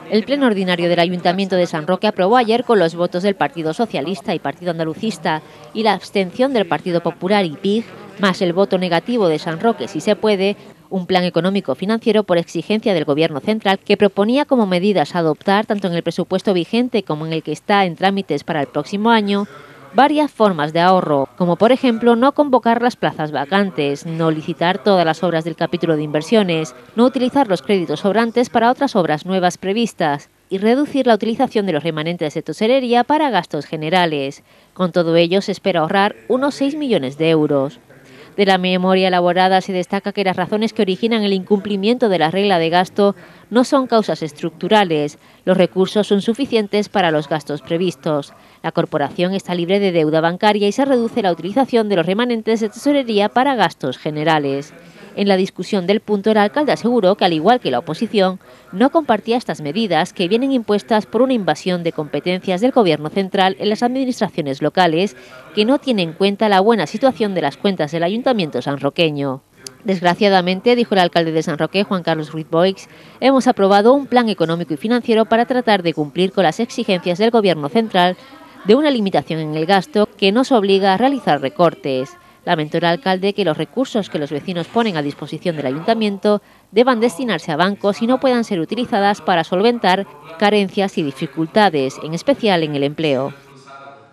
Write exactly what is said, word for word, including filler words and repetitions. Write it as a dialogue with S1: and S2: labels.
S1: El pleno ordinario del Ayuntamiento de San Roque aprobó ayer con los votos del Partido Socialista y Partido Andalucista y la abstención del Partido Popular y P I G, más el voto negativo de San Roque, si se puede, un plan económico financiero por exigencia del Gobierno central que proponía como medidas a adoptar tanto en el presupuesto vigente como en el que está en trámites para el próximo año varias formas de ahorro, como por ejemplo no convocar las plazas vacantes, no licitar todas las obras del capítulo de inversiones, no utilizar los créditos sobrantes para otras obras nuevas previstas y reducir la utilización de los remanentes de tesorería para gastos generales. Con todo ello se espera ahorrar unos seis millones de euros. De la memoria elaborada se destaca que las razones que originan el incumplimiento de la regla de gasto no son causas estructurales. Los recursos son suficientes para los gastos previstos. La corporación está libre de deuda bancaria y se reduce la utilización de los remanentes de tesorería para gastos generales. En la discusión del punto, el alcalde aseguró que, al igual que la oposición, no compartía estas medidas que vienen impuestas por una invasión de competencias del Gobierno central en las administraciones locales, que no tiene en cuenta la buena situación de las cuentas del Ayuntamiento sanroqueño. Desgraciadamente, dijo el alcalde de San Roque, Juan Carlos Ruiz Boix, hemos aprobado un plan económico y financiero para tratar de cumplir con las exigencias del Gobierno central de una limitación en el gasto que nos obliga a realizar recortes. Lamentó el alcalde que los recursos que los vecinos ponen a disposición del ayuntamiento deban destinarse a bancos y no puedan ser utilizadas para solventar carencias y dificultades, en especial en el empleo.